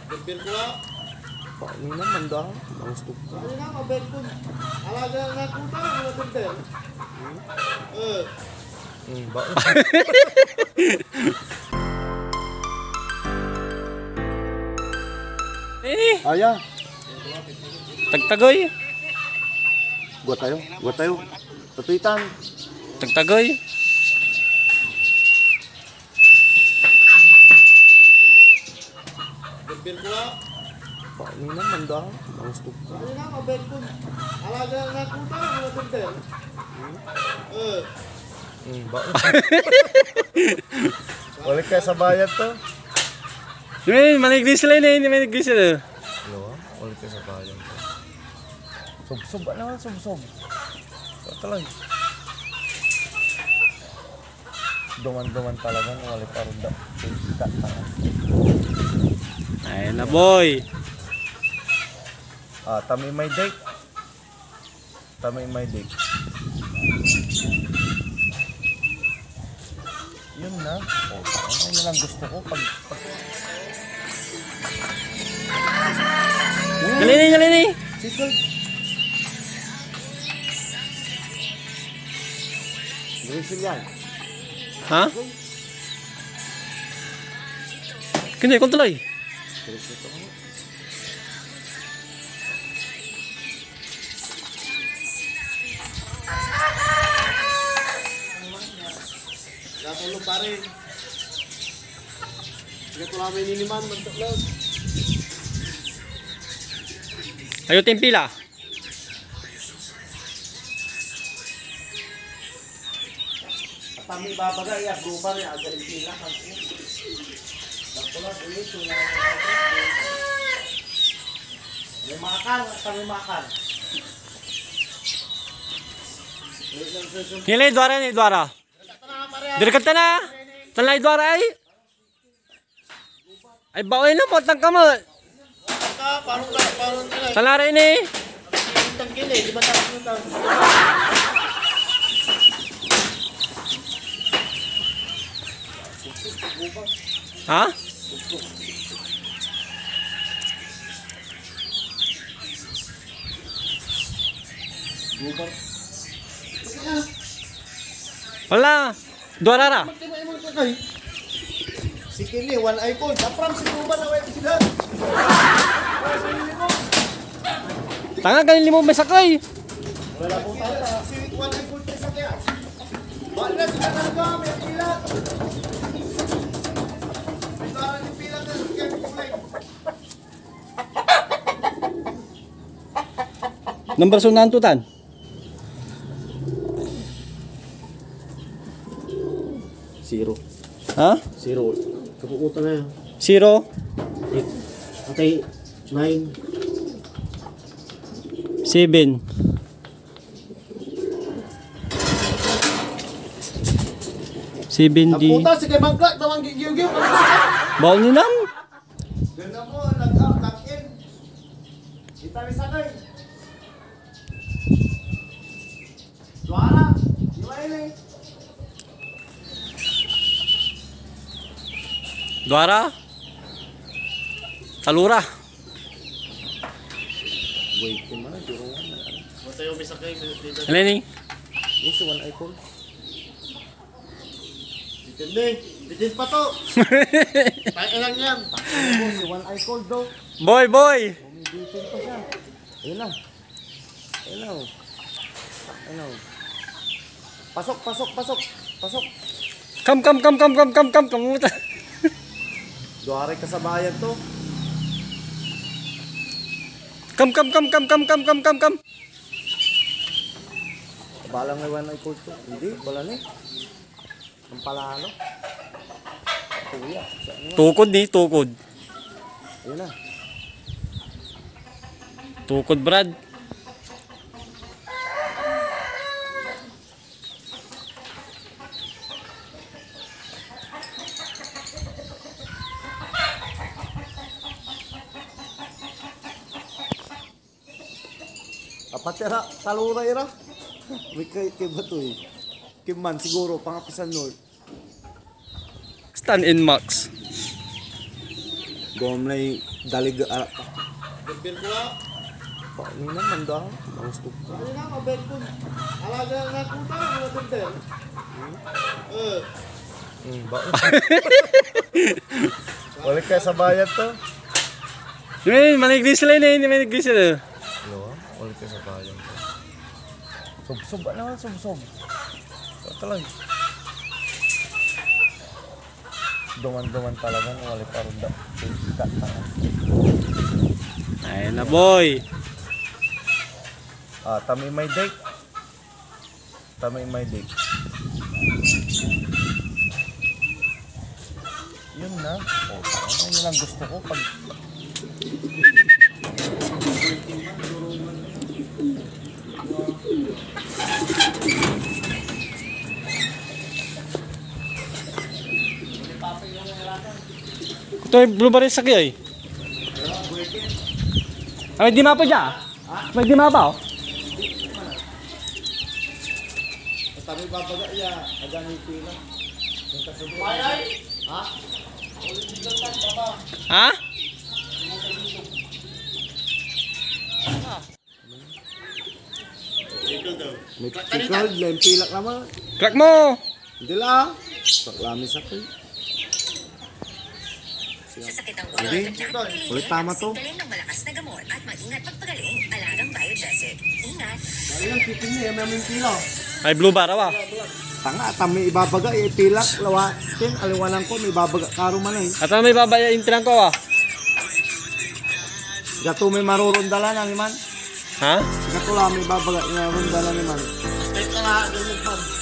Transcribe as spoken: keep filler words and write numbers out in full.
Berbir ko. Pak ini naman dah, bagus tuh. Ini nama berkun. Alaga ngaku dah kalau berbir. Eh. Hmm, bagus. Eh, Ayah, tagtagoy. gua tayo, gua tayo. Tepitan. Tagtagoy. Berbir ko. Pak ini naman dah, bagus tuh. Ini nama berkun. Alaga ngaku dah kalau berbir. Eh. Hmm, bagus. Boleh kayak sabayat tuh. Ini manigris sila ini, ini manigris sila. Yo, boleh kayak sabayat. Sob-sob naman, sob-sob. Talaga. Duman-duman talaga ng wali parunda. Ika tangan. Ayun na boy. Ah, tami may date. Tami may date. Yun na. Oh, ano yun ang gusto ko pag, pag... Dali ni, dali ni. Sikol. Grisil yan. Ha? Kanya, kung tuloy. Grisil ito. Natulog pa rin. Sige ko namin niniman, magtuklog. Ayaw tayong pila. Kami babagay, at gupa rin, agaling pila. Magtuklog, ulit, tulad. May makakal, at kami makakal. Nilay dwara ni dwara. Dekat na. Tanlay dwara ay. Ay baoy na mo tang kamo. Parang ka, parang ka. Talare ni. Ang tangkil eh, di ba tapos nung tawag? Ha? Gubar. Wala. Dwara ra. Magtimay mo ka kay. Si Kili, one eye cold. Napram si Gubar na wala sila. Tanga ganin limo may sakay. Wala po tayo. Si one eye cold sa kaya. Wala sila talaga, may pila. May parang yung pila na kaya kulay. Number sunan tutan. Zero. Ha? Zero. Kapukutan na yan. Zero. Atay, nine. Seven. Seven Ang D. puta, sige mangklak, tawang gigiw-giw. Baon ni nam. Ganda mo, nag-out, lock-in. Itali sakay. Suara, iwaili. Dwara. Talura. Wait, kung mana, zero one. Basta yung may sakay, dito. Alin ni? Yung si one eye cold. Ditinding, bitin pa to. Tayo lang yan. Ako, si one eye cold daw. Boy, boy. Bumibitin pa siya. Ayun na. Ayun na. oh. Ayun na. oh. Pasok, pasok, pasok. Pasok. Kam, kam, kam, kam, kam, kam, kam, kam. Duwari ka sa bayan to. Kam, kam, kam, kam, kam, kam, kam, kam, kam. Balang may one eye cold to. Hindi, wala na eh. Ang palalo. Kuya. Saan nga? Tukod ni, tukod. Ayun na. Tukod, Brad. Apatera, talura ira. May kay kay bato eh. Kimman siguro pangapisan North. Stand in max. Gomlay Dalig ah, Berbel ko lang. paano naman daw? Ang stop ka. Ano na, mabel ko. Alaga nga ko na, mga berbel. Eh. Hmm, ba? Wala kaya sa bayad to? May maniglis sila yun eh. May maniglis sila. Ano? Wala kaya sa bayad to. Sub-sub, ano naman sub-sub? Ito lang. Duman-duman talaga, wala pa rin daw. Ayun na boy. Ah, tami may date. Tami may date. Yun na. Oh, ano yun lang gusto ko pag Ito yung blue baril sa kiyo eh. Ah, may dima pa dyan. May dima pa oh. Kami babaga ya, agan yung pila. Ha? Ha? may tikal, may pilak naman. Crack mo. Hindi lang. Paklamis ako eh. Sa sakit ang ulo Hindi. at tiyan, Ulit tama to. Galing ng malakas na gamot at mag-ingat pagpagaling, alagang Biogesic. Ingat! Dali lang, tipin niya, may aming pila. Ay blue bar ah. Tanga, tami ibabaga, eh, pilak, lawa. Tin, aliwanan ko, may ibabaga, karo man eh. At ano may babayain tinang ko ah. Gato may marurundalan na ni man. Ha? Gato lang may ibabaga, marurundalan ni man. Kahit na nga, ganyan pa.